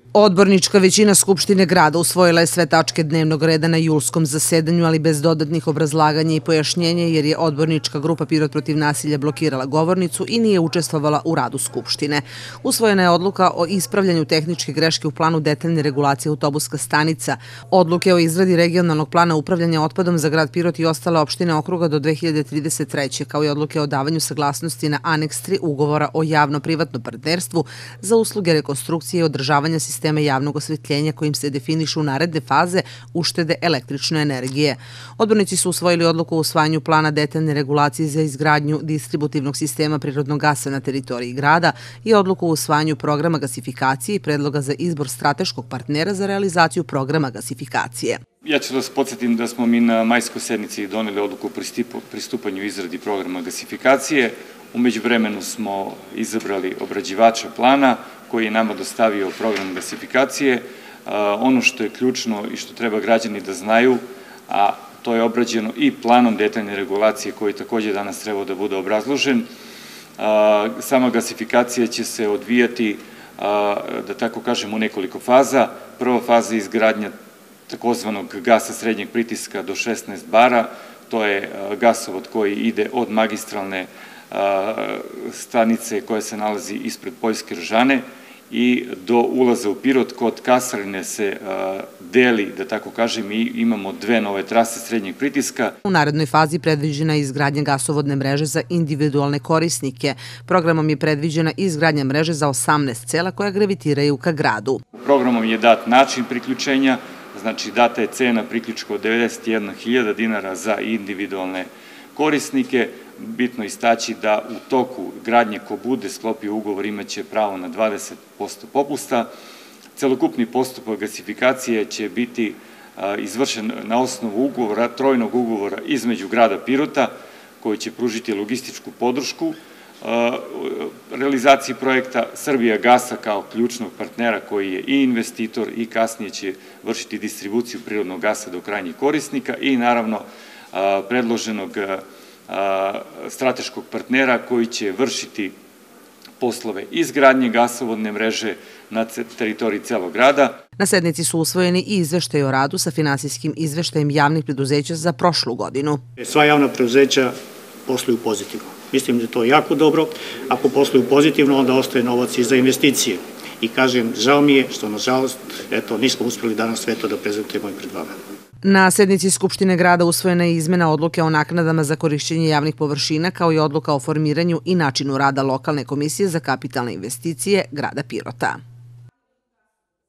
Odbornička većina Skupštine grada usvojila je sve tačke dnevnog reda na julskom zasedanju, ali bez dodatnih obrazlaganja i pojašnjenja, jer je odbornička grupa Pirot protiv nasilja blokirala govornicu i nije učestvovala u radu Skupštine. Usvojena je odluka o ispravljanju tehničke greške u planu detaljne regulacije autobuska stanica, odluke o izradi regionalnog plana upravljanja otpadom za grad Pirot i ostale opštine okruga do 2033. kao i odluke o davanju saglasnosti na aneks 3 ugovora o javno-privatnom partnerstvu za usluge rekonstrukcije i održavanja sistema javnog osvetljenja kojim se definišu naredne faze uštede električne energije. Odbornici su usvojili odluku o usvajanju plana detaljne regulacije za izgradnju distributivnog sistema prirodnog gasa na teritoriji grada i odluku o usvajanju programa gasifikacije i predloga za izbor strateškog partnera za realizaciju programa gasifikacije. Ja ću da vas podsjetim da smo mi na majskoj sednici doneli odluku o pristupanju izradi programa gasifikacije. U međuvremenu smo izabrali obrađivača plana koji je nama dostavio program gasifikacije. Ono što je ključno i što treba građani da znaju, a to je obrađeno i planom detaljne regulacije koji takođe danas treba da bude obrazložen. Sama gasifikacija će se odvijati, da tako kažem, u nekoliko faza. Prva faza je izgradnja takozvanog gasa srednjeg pritiska do 16 bara. To je gasovod koji ide od magistralne stanice koja se nalazi ispred Poljske Ržane i do ulaza u Pirot. Kod kasarne se deli, da tako kažem, i imamo dve nove trase srednjeg pritiska. U narednoj fazi predviđena je izgradnja gasovodne mreže za individualne korisnike. Programom je predviđena izgradnja mreže za 18 sela koja gravitiraju ka gradu. Programom je dat način priključenja, znači data je cena priključka od 91.000 dinara za individualne korisnike. Bitno istaći da u toku gradnje ko bude sklopio ugovor imaće pravo na 20% popusta. Celokupni postupak gasifikacije će biti izvršen na osnovu ugovora, trojnog ugovora između grada Pirota koji će pružiti logističku podršku realizaciji projekta, Srbijagasa kao ključnog partnera koji je i investitor i kasnije će vršiti distribuciju prirodnog gasa do krajnjih korisnika i naravno predloženog strateškog partnera koji će vršiti poslove izgradnje gasovodne mreže na teritoriji celog grada. Na sednici su usvojeni i izveštaj o radu sa finansijskim izveštajem javnih preduzeća za prošlu godinu. Sva javna preduzeća posluju pozitivno. Mislim da je to jako dobro. Ako posluju pozitivno, onda ostaje novac i za investicije. I kažem, žao mi je što, nažalost, nismo uspeli danas sve to da prezentujemo i pred vama. Na sednici Skupštine grada usvojena je izmena odluke o naknadama za korišćenje javnih površina, kao i odluka o formiranju i načinu rada lokalne komisije za kapitalne investicije grada Pirota.